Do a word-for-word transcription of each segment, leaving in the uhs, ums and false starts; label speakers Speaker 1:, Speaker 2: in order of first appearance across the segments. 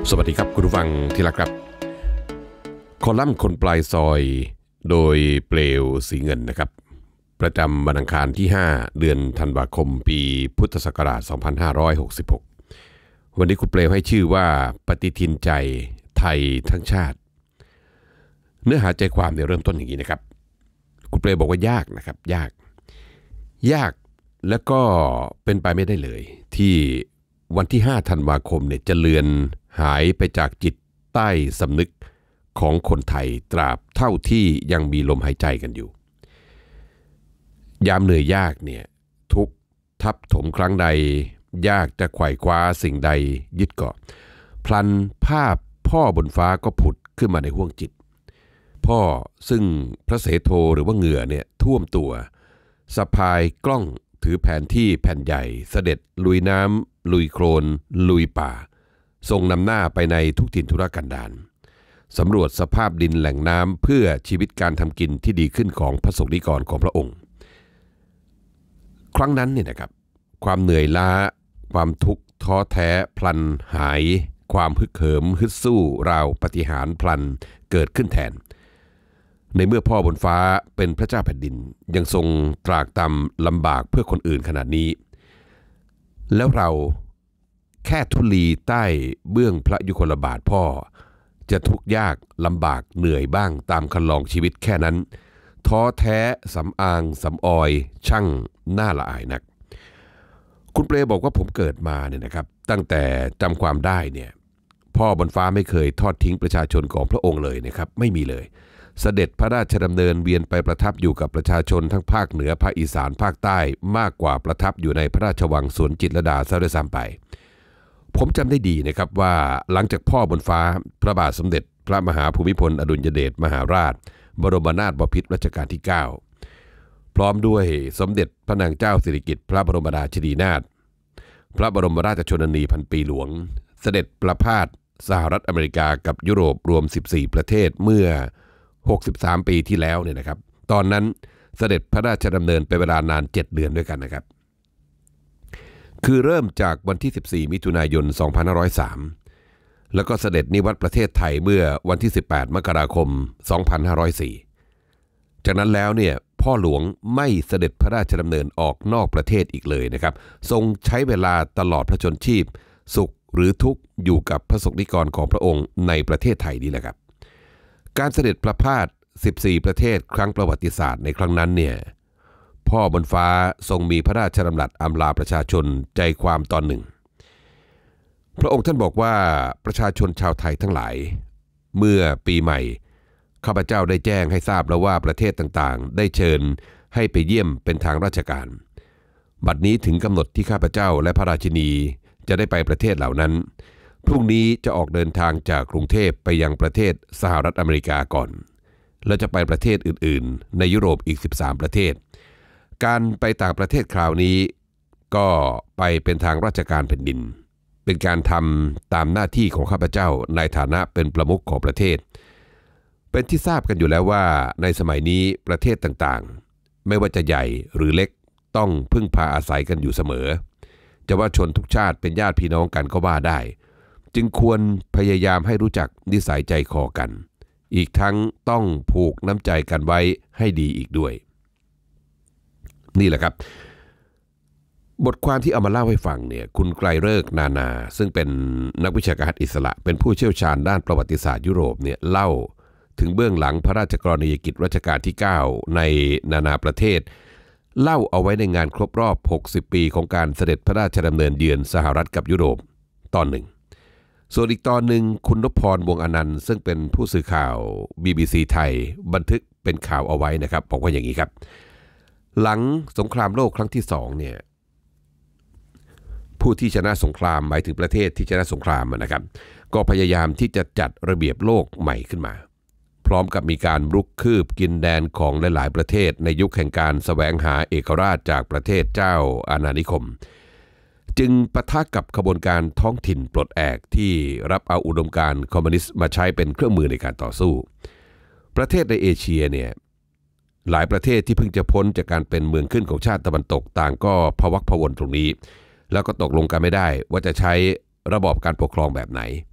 Speaker 1: สวัสดีครับคุณผู้ฟังที่รักครับคอลัมน์คนปลายซอยโดยเปลวสีเงินนะครับประจำวันอังคารที่ห้าเดือนธันวาคมปีพุทธศักราชสองพันห้าร้อยหกสิบหกวันนี้คุณเปลวให้ชื่อว่าปฏิทินใจไทยทั้งชาติเนื้อหาใจความเนี่ยเริ่มต้นอย่างนี้นะครับคุณเปลวบอกว่ายากนะครับยากยากแล้วก็เป็นไปไม่ได้เลยที่วันที่ห้าธันวาคมเนี่ยจะเลือนหายไปจากจิตใต้สำนึกของคนไทยตราบเท่าที่ยังมีลมหายใจกันอยู่ยามเหนื่อยยากเนี่ยทุกทับถมครั้งใดยากจะไขว่คว้าสิ่งใดยึดเกาะพลันภาพพ่อบนฟ้าก็ผุดขึ้นมาในห้วงจิตพ่อซึ่งพระเสโทหรือว่าเหงื่อเนี่ยท่วมตัวสะพายกล้องถือแผนที่แผ่นใหญ่เสด็จลุยน้ำลุยโคลนลุยป่าทรงนำหน้าไปในทุกถิ่นทุรกันดารสำรวจสภาพดินแหล่งน้ำเพื่อชีวิตการทำกินที่ดีขึ้นของพระสงฆ์นิกรของพระองค์ครั้งนั้นเนี่ยนะครับความเหนื่อยล้าความทุกข์ท้อแท้พลันหายความฮึกเหิมฮึดสู้ราวปาฏิหาริย์พลันเกิดขึ้นแทนในเมื่อพ่อบนฟ้าเป็นพระเจ้าแผ่นดินยังทรงตรากตรำลำบากเพื่อคนอื่นขนาดนี้แล้วเราแค่ทุลีใต้เบื้องพระยุคลบาทพ่อจะทุกข์ยากลำบากเหนื่อยบ้างตามคันลองชีวิตแค่นั้นท้อแท้สำอางสำออยช่างน่าละอายนักคุณเปรบอกว่าผมเกิดมาเนี่ยนะครับตั้งแต่จำความได้เนี่ยพ่อบนฟ้าไม่เคยทอดทิ้งประชาชนของพระองค์เลยนะครับไม่มีเลยเสด็จพระราชดำเนินเวียนไปประทับอยู่กับประชาชนทั้งภาคเหนือภาคอีสานภาคใต้มากกว่าประทับอยู่ในพระราชวังสวนจิตรลดาซะด้วยซ้ำไปผมจำได้ดีนะครับว่าหลังจากพ่อบนฟ้าพระบาทสมเด็จพระมหาภูมิพลอดุลยเดชมหาราชบรมนาถบพิตรรัชกาลที่เก้าพร้อมด้วยสมเด็จพระนางเจ้าสิริกิติ์พระบรมราชินีนาถพระบรมราชชนนีพันปีหลวงเสด็จประพาสสหรัฐอเมริกากับยุโรปรวมสิบสี่ประเทศเมื่อหกสิบสามปีที่แล้วเนี่ยนะครับตอนนั้นเสด็จพระราชดำเนินเป็นเวลานานเจ็ดเดือนด้วยกันนะครับคือเริ่มจากวันที่สิบสี่มิถุนายนสองพันห้าร้อยสามแล้วก็เสด็จนิวัตประเทศไทยเมื่อวันที่สิบแปดมกราคมสองพันห้าร้อยสี่จากนั้นแล้วเนี่ยพ่อหลวงไม่เสด็จพระราชดำเนินออกนอกประเทศอีกเลยนะครับทรงใช้เวลาตลอดพระชนชีพสุขหรือทุกข์อยู่กับพระสงฆ์นิกรของพระองค์ในประเทศไทยนี่แหละครับการเสด็จประพาสสิบสี่ประเทศครั้งประวัติศาสตร์ในครั้งนั้นเนี่ยพ่อบนฟ้าทรงมีพระราชดำรัสอำลาประชาชนใจความตอนหนึ่งพระองค์ท่านบอกว่าประชาชนชาวไทยทั้งหลายเมื่อปีใหม่ข้าพเจ้าได้แจ้งให้ทราบแล้วว่าประเทศต่างๆได้เชิญให้ไปเยี่ยมเป็นทางราชการบัดนี้ถึงกำหนดที่ข้าพเจ้าและพระราชินีจะได้ไปประเทศเหล่านั้นพรุ่งนี้จะออกเดินทางจากกรุงเทพไปยังประเทศสหรัฐอเมริกาก่อนและจะไปประเทศอื่นๆในยุโรปอีกสิบสามประเทศการไปต่างประเทศคราวนี้ก็ไปเป็นทางราชการแผ่นดินเป็นการทำตามหน้าที่ของข้าพเจ้าในฐานะเป็นประมุขของประเทศเป็นที่ทราบกันอยู่แล้วว่าในสมัยนี้ประเทศต่างๆไม่ว่าจะใหญ่หรือเล็กต้องพึ่งพาอาศัยกันอยู่เสมอจะว่าชนทุกชาติเป็นญาติพี่น้องกันก็ว่าได้จึงควรพยายามให้รู้จักนิสัยใจคอกันอีกทั้งต้องผูกน้ำใจกันไว้ให้ดีอีกด้วยนี่แหละครับบทความที่เอามาเล่าให้ฟังเนี่ยคุณไกรฤกษ์นานาซึ่งเป็นนักวิชาการอิสระเป็นผู้เชี่ยวชาญด้านประวัติศาสตร์ยุโรปเนี่ยเล่าถึงเบื้องหลังพระราชกรณียกิจรัชกาลที่เก้าในนานาประเทศเล่าเอาไว้ในงานครบรอบหกสิบปีของการเสด็จพระราชดำเนินเยือนสหรัฐกับยุโรปตอนหนึ่งส่วนอีกตอนหนึ่งคุณนพพรวงศ์อนันต์ซึ่งเป็นผู้สื่อข่าว บี บี ซี ไทยบันทึกเป็นข่าวเอาไว้นะครับบอกว่าอย่างนี้ครับหลังสงครามโลกครั้งที่สองเนี่ยผู้ที่ชนะสงครามหมายถึงประเทศที่ชนะสงครามนะครับก็พยายามที่จะจัดระเบียบโลกใหม่ขึ้นมาพร้อมกับมีการรุกคืบกินแดนของหลายๆประเทศในยุคแห่งการแสวงหาเอกราชจากประเทศเจ้าอาณานิคมจึงปะทะกับขบวนการท้องถิ่นปลดแอกที่รับเอาอุดมการณ์คอมมิวนิสต์มาใช้เป็นเครื่องมือในการต่อสู้ประเทศในเอเชียเนี่ยหลายประเทศที่เพิ่งจะพ้นจากการเป็นเมืองขึ้นของชาติตะวันตกต่างก็พะวักพะวนตรงนี้แล้วก็ตกลงกันไม่ได้ว่าจะใช้ระบอบการปกครองแบบไหน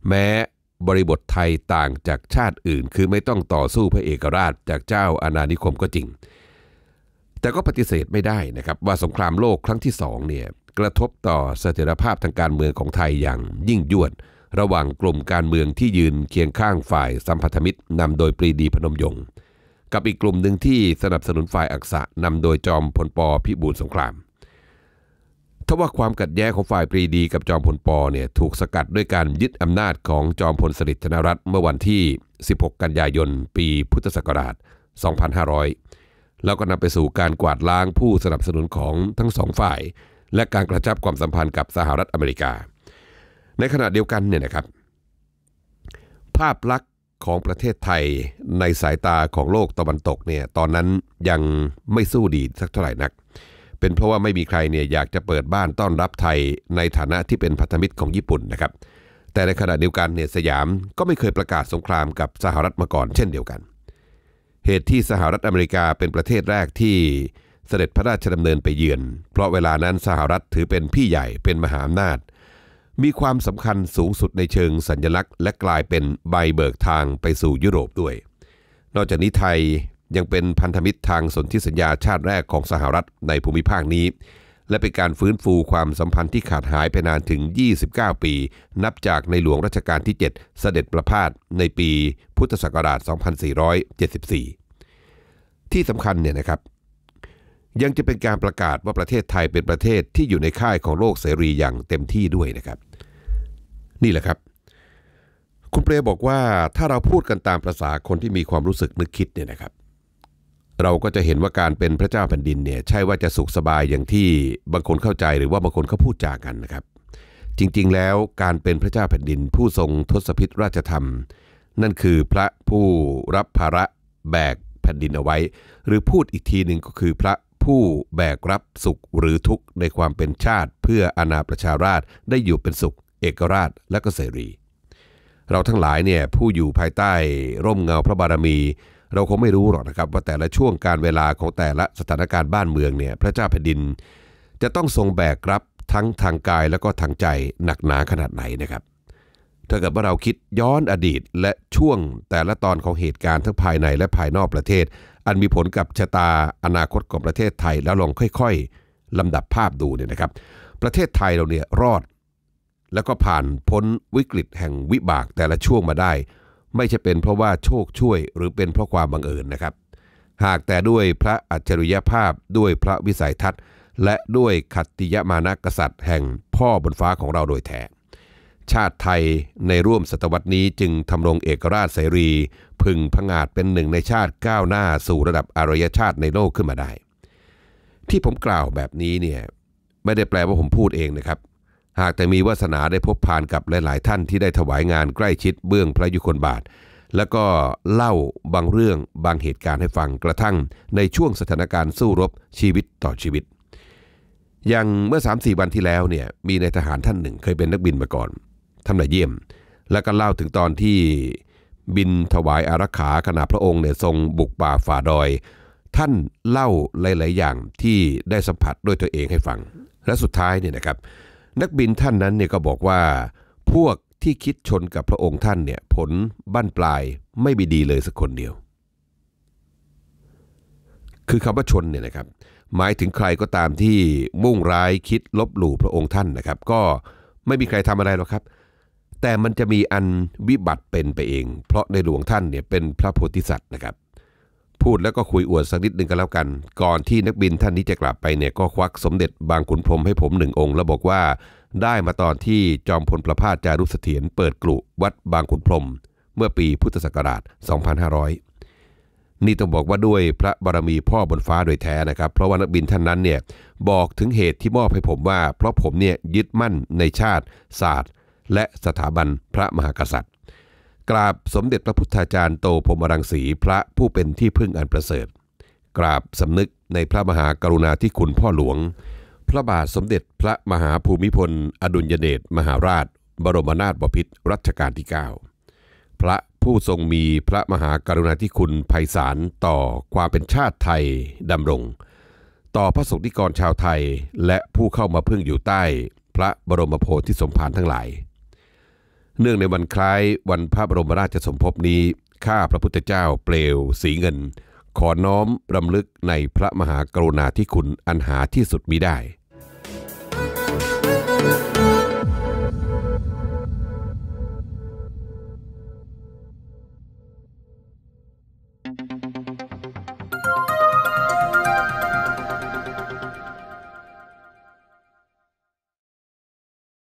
Speaker 1: แม้บริบทไทยต่างจากชาติอื่นคือไม่ต้องต่อสู้เพื่อเอกราชจากเจ้าอาณานิคมก็จริงแต่ก็ปฏิเสธไม่ได้นะครับว่าสงครามโลกครั้งที่สองเนี่ยกระทบต่อเสถียรภาพทางการเมืองของไทยอย่างยิ่งยวดระหว่างกลุ่มการเมืองที่ยืนเคียงข้างฝ่ายสัมพันธมิตรนำโดยปรีดีพนมยงค์กับอีกกลุ่มหนึ่งที่สนับสนุนฝ่ายอักษะนำโดยจอมพลป.พิบูลสงครามทว่าความขัดแย้งของฝ่ายปรีดีกับจอมพลป.เนี่ยถูกสกัดด้วยการยึดอำนาจของจอมพลสฤษดิ์ธนรัตน์เมื่อวันที่สิบหกกันยายนปีพุทธศักราชสองพันห้าร้อยแล้วก็นำไปสู่การกวาดล้างผู้สนับสนุนของทั้งสองฝ่ายและการกระชับความสัมพันธ์กับสหรัฐอเมริกาในขณะเดียวกันเนี่ยนะครับภาพลักษณ์ของประเทศไทยในสายตาของโลกตะวันตกเนี่ยตอนนั้นยังไม่สู้ดีสักเท่าไหร่นักเป็นเพราะว่าไม่มีใครเนี่ยอยากจะเปิดบ้านต้อนรับไทยในฐานะที่เป็นพันธมิตรของญี่ปุ่นนะครับแต่ในขณะเดียวกันเนี่ยสยามก็ไม่เคยประกาศสงครามกับสหรัฐมาก่อนเช่นเดียวกันเหตุที่สหรัฐอเมริกาเป็นประเทศแรกที่เสด็จพระราชดำเนินไปเยือนเพราะเวลานั้นสหรัฐถือเป็นพี่ใหญ่เป็นมหาอำนาจมีความสำคัญสูงสุดในเชิงสัญลักษณ์และกลายเป็นใบเบิกทางไปสู่ยุโรปด้วยนอกจากนี้ไทยยังเป็นพันธมิตรทางสนธิสัญญาชาติแรกของสหรัฐในภูมิภาคนี้และเป็นการฟื้นฟูความสัมพันธ์ที่ขาดหายไปนานถึงยี่สิบเก้าปีนับจากในหลวงรัชกาลที่เจ็ดเสด็จประพาสในปีพุทธศักราชสองพันสี่ร้อยเจ็ดสิบสี่ที่สำคัญเนี่ยนะครับยังจะเป็นการประกาศว่าประเทศไทยเป็นประเทศที่อยู่ในค่ายของโลกเสรีอย่างเต็มที่ด้วยนะครับนี่แหละครับคุณเปรบอกว่าถ้าเราพูดกันตามภาษาคนที่มีความรู้สึกนึกคิดเนี่ยนะครับเราก็จะเห็นว่าการเป็นพระเจ้าแผ่นดินเนี่ยใช่ว่าจะสุขสบายอย่างที่บางคนเข้าใจหรือว่าบางคนเขาพูดจากันนะครับจริงๆแล้วการเป็นพระเจ้าแผ่นดินผู้ทรงทศพิธราชธรรมนั่นคือพระผู้รับภาระแบกแผ่นดินเอาไว้หรือพูดอีกทีหนึ่งก็คือพระผู้แบกรับสุขหรือทุกข์ในความเป็นชาติเพื่ออาณาประชาราษฎร์ได้อยู่เป็นสุขเอกราชและก็เสรีเราทั้งหลายเนี่ยผู้อยู่ภายใต้ร่มเงาพระบารมีเราคงไม่รู้หรอกนะครับว่าแต่ละช่วงการเวลาของแต่ละสถานการณ์บ้านเมืองเนี่ยพระเจ้าแผ่นดินจะต้องทรงแบกรับทั้งทางกายและก็ทางใจหนักหนาขนาดไหนนะครับถ้าเกิดว่าเราคิดย้อนอดีตและช่วงแต่ละตอนของเหตุการณ์ทั้งภายในและภายนอกประเทศอันมีผลกับชะตาอนาคตของประเทศไทยแล้วลองค่อยๆลำดับภาพดูเนี่ยนะครับประเทศไทยเราเนี่ยรอดแล้วก็ผ่านพ้นวิกฤตแห่งวิบากแต่ละช่วงมาได้ไม่ใช่เป็นเพราะว่าโชคช่วยหรือเป็นเพราะความบังเอิญนะครับหากแต่ด้วยพระอัจฉริยภาพด้วยพระวิสัยทัศน์และด้วยขัตติยมานะกษัตริย์แห่งพ่อบนฟ้าของเราโดยแท้ชาติไทยในร่วมศตวรรษนี้จึงทำรงเอกราชเสรีพึงผงาดเป็นหนึ่งในชาติก้าวหน้าสู่ระดับอารยชาติในโลกขึ้นมาได้ที่ผมกล่าวแบบนี้เนี่ยไม่ได้แปลว่าผมพูดเองนะครับหากแต่มีวาสนาได้พบผ่านกับหลายๆท่านที่ได้ถวายงานใกล้ชิดเบื้องพระยุคลบาทแล้วก็เล่าบางเรื่องบางเหตุการณ์ให้ฟังกระทั่งในช่วงสถานการณ์สู้รบชีวิตต่อชีวิตอย่างเมื่อ สามสี่ วันที่แล้วเนี่ยมีนายทหารท่านหนึ่งเคยเป็นนักบินมาก่อนท่านมาเยี่ยมแล้วก็เล่าถึงตอนที่บินถวายอารักขาขณะพระองค์เนี่ยทรงบุกป่าฝ่าดอยท่านเล่าหลายๆอย่างที่ได้สัมผัสด้วยตัวเองให้ฟังและสุดท้ายเนี่ยนะครับนักบินท่านนั้นเนี่ยก็บอกว่าพวกที่คิดชนกับพระองค์ท่านเนี่ยผลบั้นปลายไม่มีดีเลยสักคนเดียวคือคำว่าชนเนี่ยนะครับหมายถึงใครก็ตามที่มุ่งร้ายคิดลบหลู่พระองค์ท่านนะครับก็ไม่มีใครทำอะไรหรอกครับแต่มันจะมีอันวิบัติเป็นไปเองเพราะในหลวงท่านเนี่ยเป็นพระโพธิสัตว์นะครับพูดแล้วก็คุยอวดสักนิดนึงกันแล้วกันก่อนที่นักบินท่านนี้จะกลับไปเนี่ยก็ควักสมเด็จบางขุนพรหมให้ผมหนึ่งองค์แล้วบอกว่าได้มาตอนที่จอมพลประภาสจารุเสถียรเปิดกรุวัดบางขุนพรหมเมื่อปีพุทธศักราชสองพันห้าร้อยนี่ต้องบอกว่าด้วยพระบารมีพ่อบนฟ้าโดยแท้นะครับเพราะว่านักบินท่านนั้นเนี่ยบอกถึงเหตุที่มอบให้ผมว่าเพราะผมเนี่ยยึดมั่นในชาติศาสตร์และสถาบันพระมหากษัตริย์กราบสมเด็จพระพุทธาจารย์โตพรหมรังสีพระผู้เป็นที่พึ่งอันประเสริฐกราบสำนึกในพระมหากรุณาธิคุณพ่อหลวงพระบาทสมเด็จพระมหาภูมิพลอดุลยเดชมหาราชบรมนาถบพิตรรัชกาลที่เก้าพระผู้ทรงมีพระมหากรุณาธิคุณไพศาลต่อความเป็นชาติไทยดำรงต่อพระสงฆ์นิกรชาวไทยและผู้เข้ามาพึ่งอยู่ใต้พระบรมโพธิสมภารทั้งหลายเนื่องในวันคล้ายวันพระบรมราชสมภพนี้ข้าพระพุทธเจ้าเปลวสีเงินขอน้อมรำลึกในพระมหากรุณาธิคุณอันหาที่สุดมิได้